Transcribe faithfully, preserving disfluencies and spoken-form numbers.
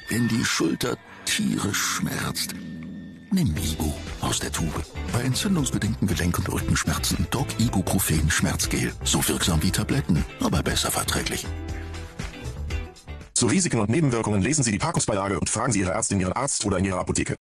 Wenn die Schulter tierisch schmerzt, nimm Ibu aus der Tube. Bei entzündungsbedingten Gelenk- und Rückenschmerzen Doc Ibuprofen Schmerzgel. So wirksam wie Tabletten, aber besser verträglich. Zu Risiken und Nebenwirkungen lesen Sie die Packungsbeilage und fragen Sie Ihre Ärztin, Ihren Arzt oder in Ihrer Apotheke.